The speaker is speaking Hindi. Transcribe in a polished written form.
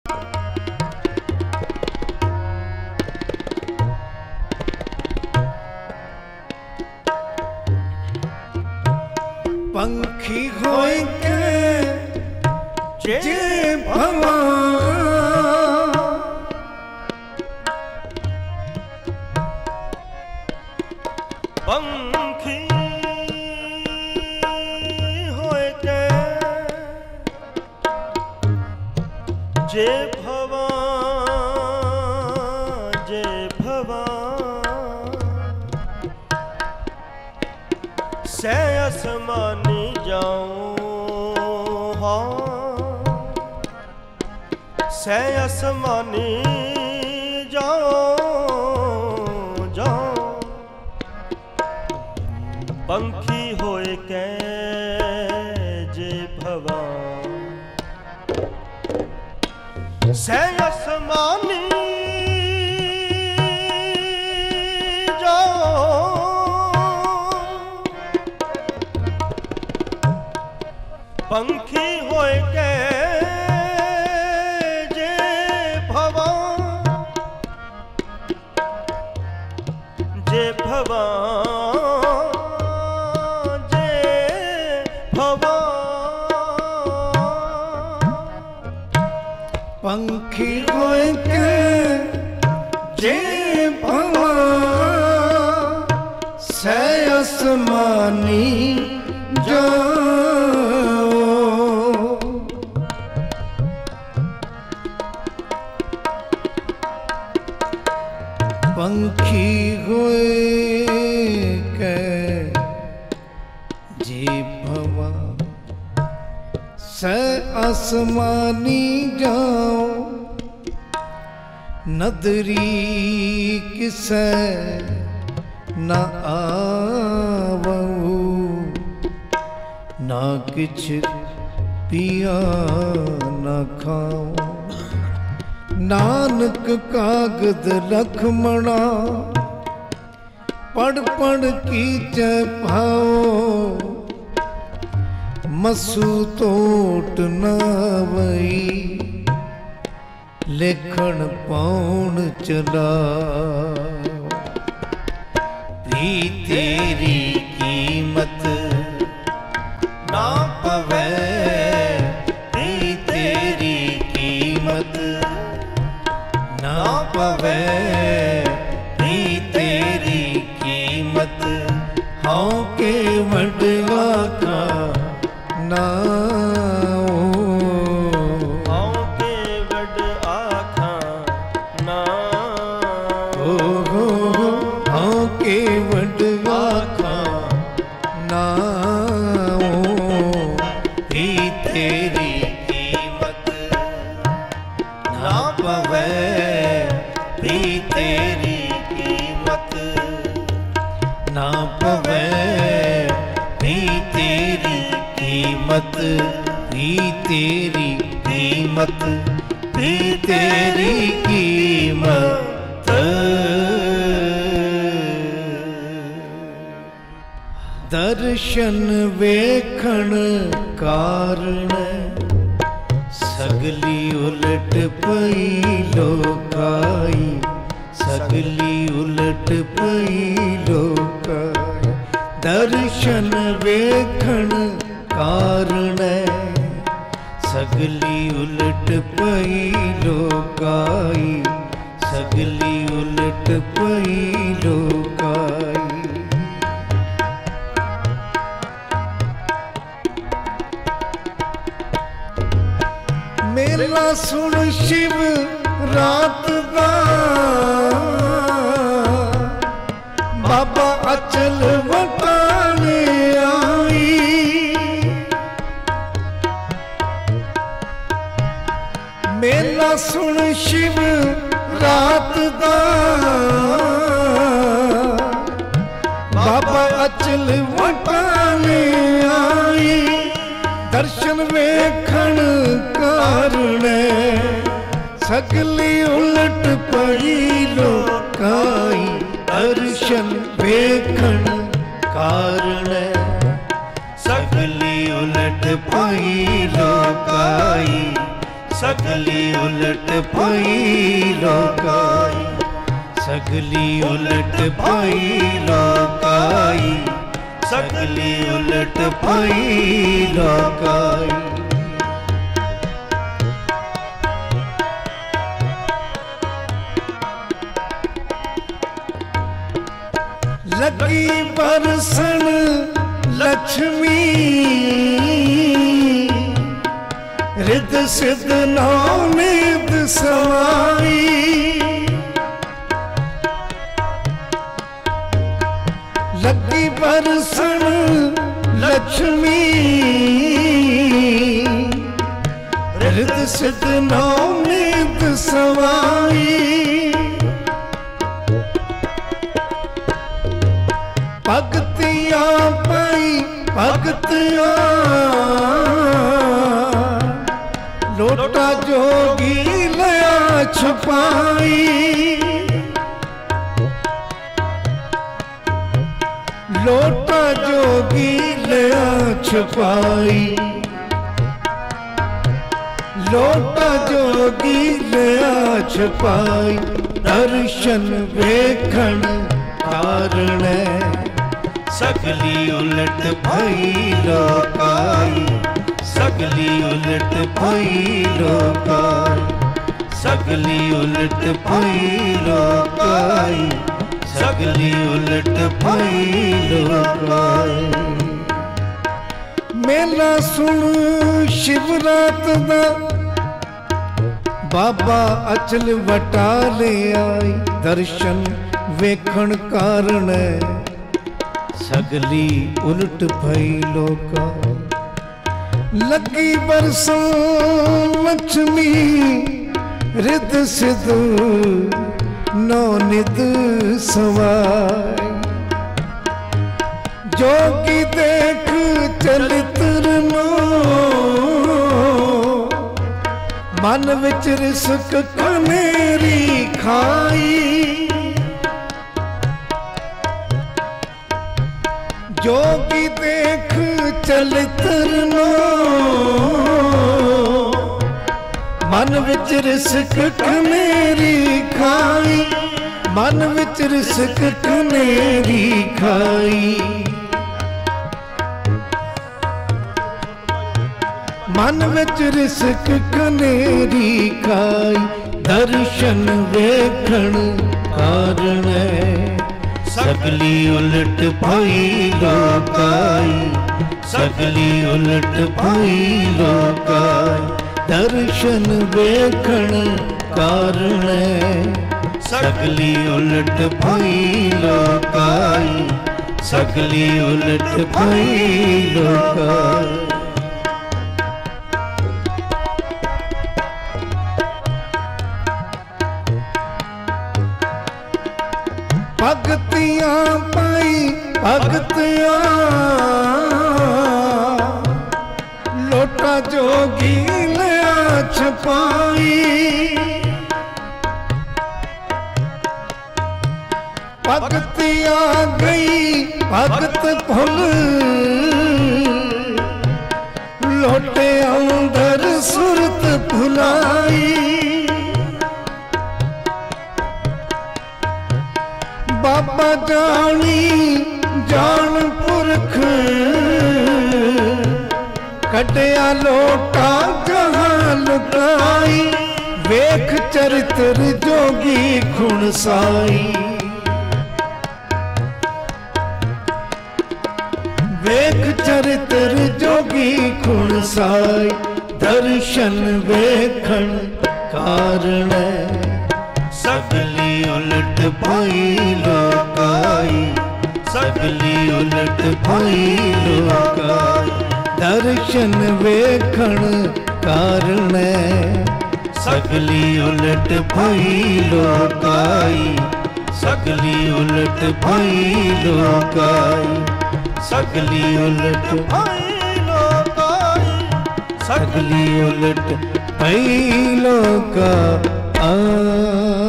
पंखी होय के जे भवा पंखी होय के जे भवा से आसमानी जाऊं हाँ से आसमानी जाऊं जाऊं पंखी होए के जे भवा से आसमानी पंखी होय के जे भवा जे भवा जे भवा पंखी होय के जे भवा से आसमानी जो पंखी होए के जे भवा से आसमानी जाओ नदरी किसे न आवऊ ना किछ पिया न खाओ नानक कागद लखमणा पढ़ पढ़ कीचे भाओ मसू तोट न वई लेखन पाउन चला भी तेरी कीमत ना पवे भी तेरी कीमत ना पवे भी तेरी कीमत हाँ के वडवा का ना हाँ के वड आखा ना हाँ के वडवा का ना भी तेरी कीमत ना पवे भी तेरी कीमत ना पवे भी तेरी कीमत भी तेरी कीमत भी तेरी कीमत दर्शन वेखण कारण सगली उलट पई लोकाई सगली उलट पई लोकाई दर्शन वेखण कारण सगली उलट पई लोकाई सगली उलट पई लोकाई मेला सुन शिव रात दा बाबा अचल वटाने आई मेला सुन शिव रात दा बाबा अचल वटाने आई दर्शन वेखण कारण सगली उलट पई लोकाई दर्शन वेखण कारण सगली उलट पई लोकाई सगली उलट पाई लोकाई, सगली उलट पाई लोकाई, सगली उलट पाई लोकाई। लगी बरसन लक्ष्मी, रिद सिद्ध नौनिध समाई। लगी बरसन लक्ष्मी, रिद सिद्ध नौनिध समाई। भगतियां पाई भगतियां, लोटा जोगी लया छुपाई। लोटा जोगी लया छुपाई, लोटा जोगी लया छुपाई। दर्शन वेखण कारण सगली उलट भई लोकाई, सगली उलट भई लोकाई, सगली उलट भई लोकाई, सगली उलट भई लोकाई। मेला सुन शिवरात दा, बाबा अचल वटा ले आई। दर्शन वेखण कारण सगली उलट भई लोका। लगी बरसों लक्ष्मी, रिद सिद्ध नौनिध समाई। जोगी देख चलित्र नो, मन विच रिसक कनेरी खाई। जोगी देख चलित्र नो, मन विच रिसक कनेरी खाई। मन विच रिसक कनेरी खाई। मन विच रिसक कनेरी खाई। दर्शन वेखण कारण सगली उलट भई लोकाई, सगली उलट भई लोकाई। दर्शन वेखण कारण सगली उलट भई लोकाई, सगली उलट भई लोकाई। भगतियां पाई भगतियां, लोटा जोगी लया छपाई। भगतियां गई भगत भुल, लोटे अंदर सुरत भुलाई। बाबा जानी जान पुरख, कटिया लोटा जहां लुकाई। वेख चरित्र जोगी खुण साई। वेख चरित्र जोगी खुण साई। दर्शन वेखण कारण सगली उलट भई लोकाई, सगली उलट भई लोकाई। दर्शन वेखण कारण सगली उलट भई लोकाई, सगली उलट भई लोकाई। सगली उलट भई लोकाई, सगली उलट भई लोका।